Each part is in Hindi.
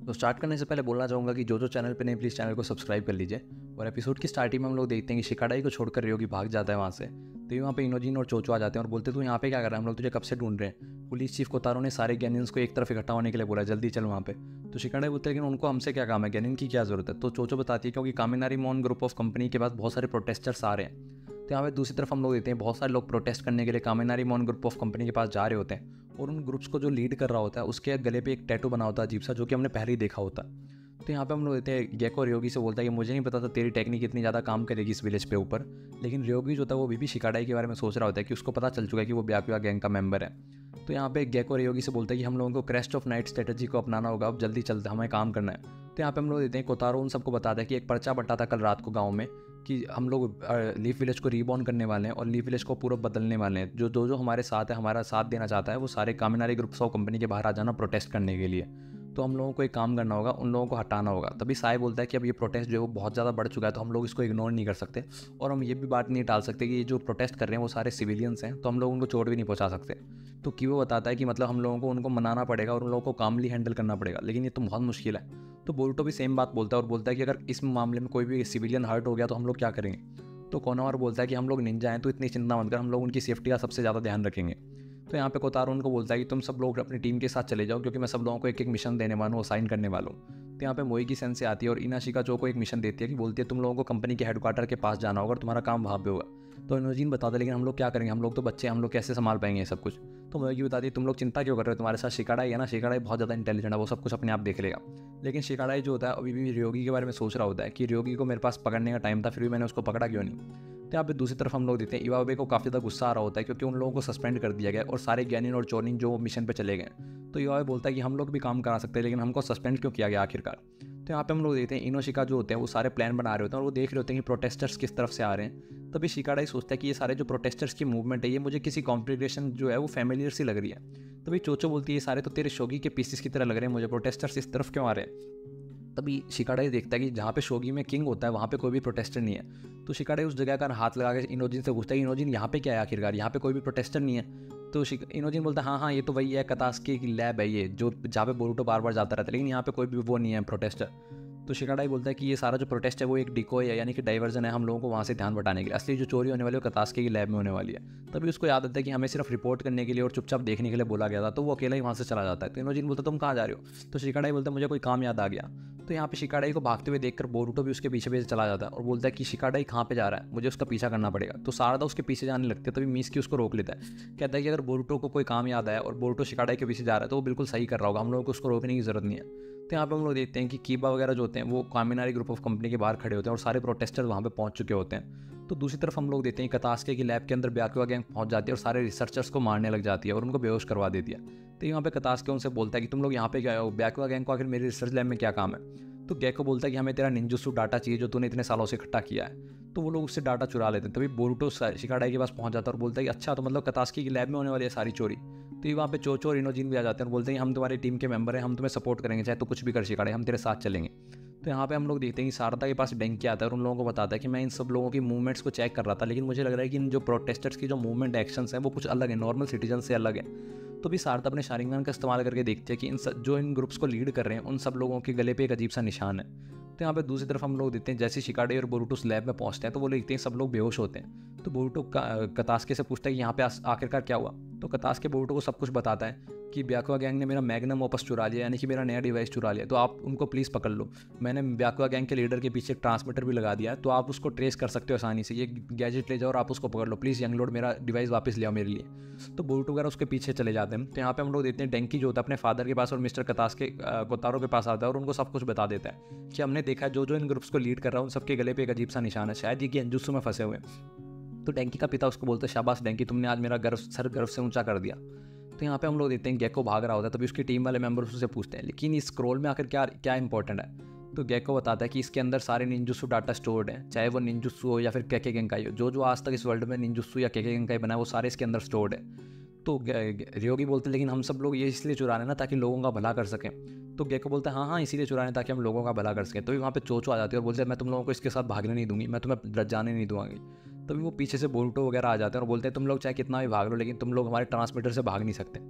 तो स्टार्ट करने से पहले बोलना चाहूँगा कि जो चैनल पे नहीं प्लीज़ चैनल को सब्सक्राइब कर लीजिए। और एपिसोड की स्टार्टिंग में हम लोग देखते हैं कि शिकाडाई को छोड़कर रयोगी भाग जाता है वहाँ से। तो वहाँ पे इनोजिन और चोचो आ जाते हैं और बोलते तू यहाँ पे क्या कर रहा है, हम लोग तुझे कब से ढूंढ रहे हैं। पुलिस चीफ कोतारो ने सारे गैनियंस को एक तरफ इकट्ठा होने के लिए बोला, जल्दी चल वहाँ पे। तो शिकाडाई बोलते हैं लेकिन उनको हमसे क्या काम है, गैनियन की क्या जरूरत है। तो चोचो बताती है क्योंकि कामिनारी मोन ग्रुप ऑफ कंपनी के पास बहुत सारे प्रोटेस्टर्स आ रहे हैं। तो यहाँ पे दूसरी तरफ हम लोग देखते हैं बहुत सारे लोग प्रोटेस्ट करने के लिए कामिनारी मोन ग्रुप ऑफ कंपनी के पास जा रहे होते हैं। और उन ग्रुप्स को जो लीड कर रहा होता है उसके गले पे एक टैटू बना होता है अजीब सा, जो कि हमने पहले ही देखा होता है। तो यहाँ पे हम लोग देखते हैं गेको रयोगी से बोलता है कि मुझे नहीं पता था तेरी टेक्निक इतनी ज़्यादा काम करेगी इस विलेज पे ऊपर। लेकिन रयोगी जो था वो भी शिकाडाई के बारे में सोच रहा होता है कि उसको पता चल चुका है कि वो ब्याकुआ गैंग का मेंबर है। तो यहाँ पे गेको रयोगी से बोलता है कि हम लोगों को क्रेस्ट ऑफ नाइट स्ट्रेटजी को अपनाना होगा, अब जल्दी चलते हमें काम करना है। तो यहाँ पे हम लोग देते हैं कोतारो उन सबको बताता है कि एक पर्चा बटा था कल रात को गाँव में कि हम लोग लीफ विलेज को रीबॉर्न करने वाले हैं और लीफ विलेज को पूरा बदलने वाले हैं। जो हमारे साथ है, हमारा साथ देना चाहता है, वो सारे कामिनारी ग्रुप्स ऑफ कंपनी के बाहर आ जाना प्रोटेस्ट करने के लिए। तो हम लोगों को एक काम करना होगा, उन लोगों को हटाना होगा। तभी साय बोलता है कि अब ये प्रोटेस्ट जो है वो बहुत ज़्यादा बढ़ चुका है, तो हम लोग इसको इग्नोर नहीं कर सकते। और हम ये भी बात नहीं टाल सकते कि ये जो प्रोटेस्ट कर रहे हैं वो सारे सिविलियंस हैं, तो हम लोग उनको चोट भी नहीं पहुंचा सकते। तो कि वो बताता है कि मतलब हम लोगों को उनको मनाना पड़ेगा और उन लोगों को कामली हैंडल करना पड़ेगा, लेकिन ये तो बहुत मुश्किल है। तो बोरुटो भी सेम बात बोलता है और बोलता है कि अगर इस मामले में कोई भी सिविलियन हर्ट हो गया तो हम लोग क्या करेंगे। तो कोनोहारा बोलता है कि हम लोग निंजा हैं तो इतनी चिंता मत कर, हम लोग उनकी सेफ्टी का सबसे ज़्यादा ध्यान रखेंगे। तो यहाँ पे कोतारो उनको बोलता है कि तुम सब लोग अपनी टीम के साथ चले जाओ, क्योंकि मैं सब लोगों को एक एक मिशन देने वाला हूँ, असाइन करने वाला हूँ। तो यहाँ पे मोई की सेंस से आती है और इनाशिका चो को एक मिशन देती है कि बोलती है तुम लोगों को कंपनी के हेडक्वार्टर के पास जाना होगा और तुम्हारा काम वहाँ पे होगा। तो इनोजिन बताता है लेकिन हम लोग क्या करेंगे, हम लोग तो बच्चे, हम लोग कैसे संभाल पाएंगे ये सब कुछ। तो मोई बताती है तुम लोग चिंता क्यों कर रहे हो, तुम्हारे साथ शिकाडाई है ना, शिकाडाई बहुत ज़्यादा इंटेलिजेंट है, वो सब कुछ अपने आप देख लेगा। लेकिन शिकाडाई जो होता है अभी भी रयोगी के बारे में सोच रहा होता है कि रयोगी को मेरे पास पकड़ने का टाइम था, फिर भी मैंने उसको पकड़ा क्यों नहीं। तो यहाँ पे दूसरी तरफ हम लोग देखते हैं इवाबे को काफ़ी ज़्यादा गुस्सा आ रहा होता है क्योंकि उन लोगों को सस्पेंड कर दिया गया और सारे गैनिन और चोनिन जो मिशन पे चले गए। तो इवाबे बोलता है कि हम लोग भी काम करा सकते हैं, लेकिन हमको सस्पेंड क्यों किया गया आखिरकार। तो यहाँ पे हम लोग देखते हैं इनोशिका जो होते हैं वो सारे प्लान बना रहे होते हैं और वो देख रहे होते हैं कि प्रोटेस्टर्स किस तरफ से आ रहे हैं। तभी शिकाडाई सोचता है कि ये सारे जो प्रोटेस्टर्स की मूवमेंट है ये मुझे किसी कॉन्फ़िगरेशन जो है वो फैमिलियर सी लग रही है। तभी चोचो बोलती है ये सारे तो तेरे शोगी के पीसेस की तरह लग रहे हैं मुझे, प्रोटेस्टर्स इस तरफ क्यों आ रहे हैं। तभी शिकाडाई देखता है कि जहाँ पे शोगी में किंग होता है वहाँ पे कोई भी प्रोटेस्टर नहीं है। तो शिकाडाई उस जगह का हाथ लगा के इनोजिन से पूछता है इनोजिन यहाँ पे क्या है आखिरकार, यहाँ पे कोई भी प्रोटेस्टर नहीं है। तो इनोजिन बोलता है हाँ हाँ ये तो वही है, कतास्की की लैब है ये, जो जहाँ पे बोरुटो बार बार जाता रहता है, लेकिन यहाँ पे कोई भी वो नहीं है प्रोटेस्टर। तो शिकाडाई बोलता है कि ये सारा जो प्रोटेस्ट है वो एक डिकोय है, यानी कि डाइवर्जन है हम लोगों को वहाँ से ध्यान बटाने के लिए, असली जो चोरी होने वाली है वो कतास्की की लैब में होने वाली है। तभी उसको याद आता है कि हमें सिर्फ रिपोर्ट करने के लिए और चुपचाप देखने के लिए बोला गया था, तो वो अकेला ही वहाँ से चला जाता है। तो इनोजिन बोलता तुम कहाँ जा रहे हो। तो शिकाडाई बोलता है मुझे कोई काम याद आ गया। तो यहाँ पे शिकाडाई को भागते हुए देखकर बोरुटो भी उसके पीछे पीछे चला जाता है और बोलता है कि शिकाडाई कहाँ पे जा रहा है, मुझे उसका पीछा करना पड़ेगा। तो सारदा उसके पीछे जाने लगती है, तभी मिसकी उसको रोक लेता है। कहता है कि अगर बोरुटो को कोई काम याद आया और बोरुटो शिकाडाई के पीछे जा रहा है तो वो बिल्कुल सही कर रहा होगा, हम लोगों को उसको रोकने की जरूरत नहीं है। तो यहाँ पे हम लोग देखते हैं कि कीबा वगैरह जो होते हैं वो कामिनारी ग्रुप ऑफ कंपनी के बाहर खड़े होते हैं और सारे प्रोटेस्टर्स वहाँ पे पहुँच चुके होते हैं। तो दूसरी तरफ हम लोग देखते हैं कतास्के की लैब के अंदर ब्याकुआ गैंग पहुँच जाती है और सारे रिसर्चर्स को मारने लग जाती है और उनको बेहोश करवा देती है। तो यहाँ पे कतास्के उनसे बोलता है कि तुम लोग यहाँ पे क्या हो, ब्याकुआ गैंग को आखिर मेरी रिसर्च लैब में क्या काम है। तो गेको बोलता है कि हमें तेरा निंजुत्सु डाटा चाहिए जो तूने इतने सालों से इकट्ठा किया है। तो वो लोग उससे डाटा चुरा लेते हैं। तभी बोरुटो शिकाडाई के पास पहुंच जाता है और बोलता है कि अच्छा तो मतलब कतास्की की लैब में होने वाली है सारी चोरी। तो ये वहाँ पे चोचो और इनोजिन भी आ जाते हैं और बोलते हैं हम तुम्हारी टीम के मेंबर हैं, हम तुम्हें सपोर्ट करेंगे, चाहे तो कुछ भी कर शिकाडाई, हम तेरे साथ चलेंगे। तो यहाँ पे हम लोग देखते हैं कि सारदा के पास डेंकी आता है और उन लोगों को बताता है कि मैं इन सब लोगों की मूवमेंट्स को चेक कर रहा था, लेकिन मुझे लग रहा है कि इन जो प्रोटेस्टर्स की जो मूवमेंट एक्शंस हैं वो कुछ अलग है, नॉर्मल सिटीजन से अलग है। तो भी सारदा अपने शारिंगन का इस्तेमाल करके देखते हैं कि जो इन ग्रुप्स को लीड कर रहे हैं उन सब लोगों के गले पे एक अजीब सा निशान है। तो यहाँ पे दूसरी तरफ हम लोग देखते हैं जैसे शिकाडाई और बोरुटो उस लैब में पहुंचते हैं तो वो देखते हैं सब लोग बेहोश होते हैं। तो बोरुटो कतास्के से पूछता है कि यहाँ पे आखिरकार क्या हुआ। तो कतास्के बोरुटो को सब कुछ बताता है कि ब्याकुआ गैंग ने मेरा मैग्नम ओपस चुरा लिया, यानी कि मेरा नया डिवाइस चुरा लिया, तो आप उनको प्लीज़ पकड़ लो। मैंने ब्याकुआ गैंग के लीडर के पीछे एक ट्रांसमीटर भी लगा दिया है, तो आप उसको ट्रेस कर सकते हो आसानी से, ये गैजेट ले जाओ और आप उसको पकड़ लो प्लीज़, यंग लॉर्ड मेरा डिवाइस वापस ले आओ मेरे लिए। तो बोरुटो वगैरह उसके पीछे चले जाते हैं। तो यहाँ पे हम लोग देखते हैं डेंकी जो होता है अपने फादर के पास और मिस्टर कतास्के कोतारो के पास आता है और उनको सब कुछ बता देता है कि हमने देखा है जो इन ग्रुप्स को लीड कर रहा है उन सबके गले पे एक अजीब सा निशान है, शायद ये गेंजुत्सु में फंसे हुए हैं। तो डेंकी का पिता उसको बोलता है शाबाश डेंकी, तुमने आज मेरा सर गर्व से ऊंचा कर दिया। तो यहाँ पे हम लोग देखते हैं गेको भाग रहा होता है, तभी उसकी टीम वाले मेंबर्स उससे पूछते हैं लेकिन इस स्क्रॉल में आखिर क्या क्या इंपॉर्टेंट है। तो गेको बताता है कि इसके अंदर सारे निंजुत्सु डाटा स्टोर्ड हैं, चाहे वो निंजुत्सु हो या फिर केके गेंकाई हो, जो आज तक इस वर्ल्ड में निंजुत्सु या केके गेंकाई बना है वो सारे इसके अंदर स्टोर्ड है। तो रयोगी बोलते हैं लेकिन हम सब लोग ये इसलिए चुरा रहे हैं ना ताकि लोगों का भला कर सकें। तो गेको बोलता है हाँ हाँ इसीलिए चुरा रहे हैं ताकि हम लोगों का भला कर सकें। तो वहाँ पे चोचो आ जाती है और बोलते हैं मैं तुम लोगों को इसके साथ भागने नहीं दूंगी, मैं तुम्हें जाने नहीं दूंगी। तभी वो पीछे से बोरुटो वगैरह आ जाते हैं और बोलते हैं तुम लोग चाहे कितना भी भाग लो लेकिन तुम लोग हमारे ट्रांसमीटर से भाग नहीं सकते। तो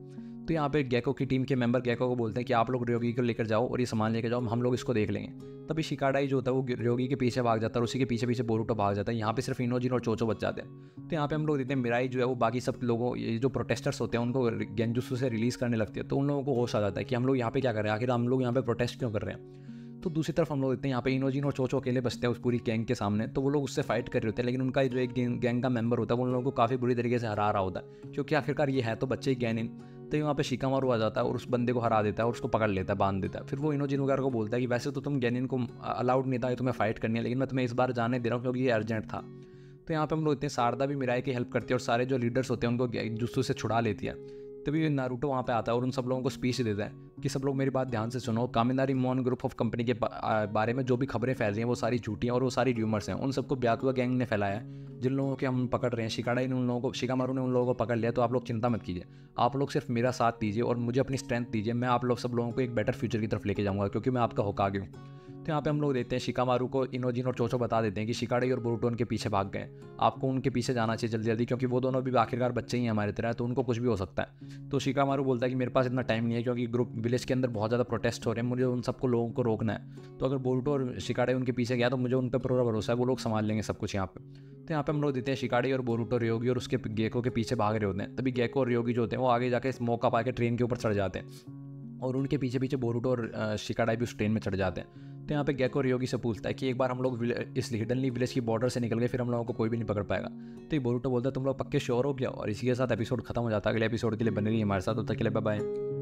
तो यहाँ पे गैको की टीम के मेंबर गैको को बोलते हैं कि आप लोग रयोगी को लेकर जाओ और ये सामान लेकर जाओ, हम लोग इसको देख लेंगे। तभी शिकाडाई जो होता है वो रयोगी के पीछे भाग जाता है और उसी के पीछे पीछे बोरुटो भाग जाता है। यहाँ पे सिर्फ इनोजिन और चोचो बच जाते हैं। तो यहाँ पे हम लोग देखते हैं मिराई जो है वो बाकी सब लोगों, ये जो प्रोटेस्टर्स होते हैं उनको गेंजुत्सु से रिलीज़ करने लगती है। तो उन लोगों को होश आ जाता है कि हम लोग यहाँ पे क्या कर रहे हैं, आखिर हम लोग यहाँ पे प्रोटेस्ट क्यों कर रहे हैं। तो दूसरी तरफ हम लोग देखते हैं यहाँ पे इनोजिन और चोचो अकेले बचते हैं उस पूरी गैंग के सामने। तो वो लोग उससे फाइट कर रहे होते हैं, लेकिन उनका जो एक गैंग का मेंबर होता है वो उन लोगों को काफ़ी बुरी तरीके से हरा रहा होता है, क्योंकि आखिरकार ये है तो बच्चे ही गैनिन। तो वहाँ पे शिकामारू आ जाता है और उस बंदे को हरा देता है और उसको पकड़ लेता है, बांध देता है। फिर वो इनोजिन वगैरह को बोलता है कि वैसे तो तुम गैनिन को अलाउड नहीं था कि तुम्हें फाइट करनी है, लेकिन मैं तुम्हें इस बार जाने दे रहा हूँ क्योंकि ये अर्जेंट था। तो यहाँ पे हम लोग इतने सारदा भी मिराई की हेल्प करती है और सारे जो लीडर्स होते हैं उनको जुत्सु से छुड़ा लेती है। तभी नारुतो वहाँ पे आता है और उन सब लोगों को स्पीच देता है कि सब लोग मेरी बात ध्यान से सुनो, Kaminari Mon group of company के बारे में जो भी खबरें फैल रही हैं वो सारी झूठी हैं और वो सारी र्यूमर्स हैं। उन सबको ब्याकुआ गैंग ने फैलाया है, जिन लोगों के हम पकड़ रहे हैं। शिकाडाई ने उन लोगों को, शिकामारू ने उन लोगों को पकड़ लिया। तो आप लोग चिंता मत कीजिए, आप लोग सिर्फ मेरा साथ दीजिए और मुझे अपनी स्ट्रेंथ दीजिए। मैं आप लोग सब लोगों को एक बेटर फ्यूचर की तरफ लेके जाऊँगा, क्योंकि मैं आपका होकागे हूँ। तो यहाँ पे हम लोग देखते हैं शिकामारू को इनोजिन और चोचो बता देते हैं कि शिकाडाई और बोरुटो उनके पीछे भाग गए, आपको उनके पीछे जाना चाहिए जल्दी जल्दी, क्योंकि वो दोनों भी आखिरकार बच्चे ही हैं हमारी तरह, तो उनको कुछ भी हो सकता है। तो शिकामारू बोलता है कि मेरे पास इतना टाइम नहीं है, क्योंकि ग्रुप विलेज के अंदर बहुत ज़्यादा प्रोटेस्ट हो रहे हैं, मुझे उन सबको लोगों को रोकना है। तो अगर बोरुटो और शिकाडाई उनके पीछे गया तो मुझे उन पर पूरा भरोसा है, वो लोग संभाल लेंगे सब कुछ यहाँ पे। तो यहाँ पे हम लोग देते हैं शिकाडाई और बोरुटो रयोगी और उसके गेको के पीछे भाग रहे होते हैं। तभी गेको और रयोगी जो होते हैं वो आगे जाके इस मौका पा के ट्रेन के ऊपर चढ़ जाते हैं और उनके पीछे पीछे बोरुटो और शिकाडाई भी उस ट्रेन में चढ़ जाते हैं। तो यहाँ पे गेको रयोगी से पूछता है कि एक बार हम लोग इस हिडनली विलेज की बॉर्डर से निकल गए फिर हम लोगों को कोई भी नहीं पकड़ पाएगा। तो ये बोरुटो बोलता है तुम लोग पक्के श्योर हो क्या। और इसी के साथ एपिसोड खत्म हो जाता है। अगले एपिसोड के लिए बने रहिए हमारे साथ, तब तक के लिए बाय बाय।